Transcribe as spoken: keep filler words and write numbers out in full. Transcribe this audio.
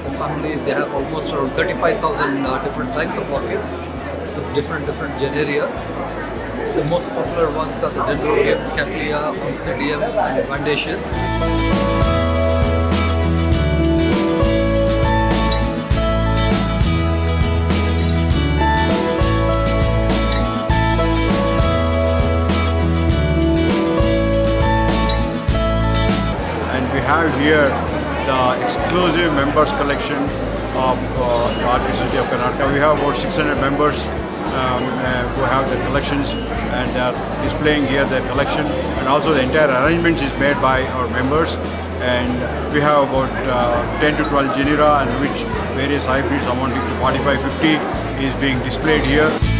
the family, they have almost around thirty-five thousand uh, different types of orchids with different different genera. The most popular ones are the Dendrobium, Cattleya, Oncidium and Mendacious. We have here the exclusive members collection of uh, the Art Society of Karnataka. We have about six hundred members um, uh, who have their collections, and they are displaying here their collection, and also the entire arrangement is made by our members. And we have about uh, ten to twelve genera, and which various hybrids amounting to forty-five to fifty is being displayed here.